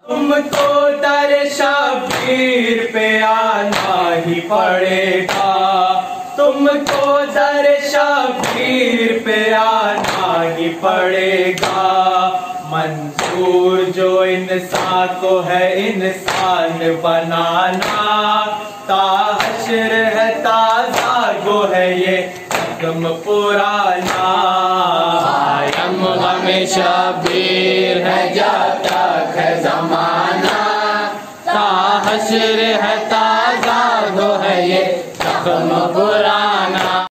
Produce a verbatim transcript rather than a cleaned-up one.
तुमको दर शबीर पे आना ही पड़ेगा, तुमको दर शबीर पे आना ही पड़ेगा। मंजूर जो इंसान को है इंसान बनाना, ताहशर है ताजा गो है ये अज़्म पुराना। आयम हमें शबीर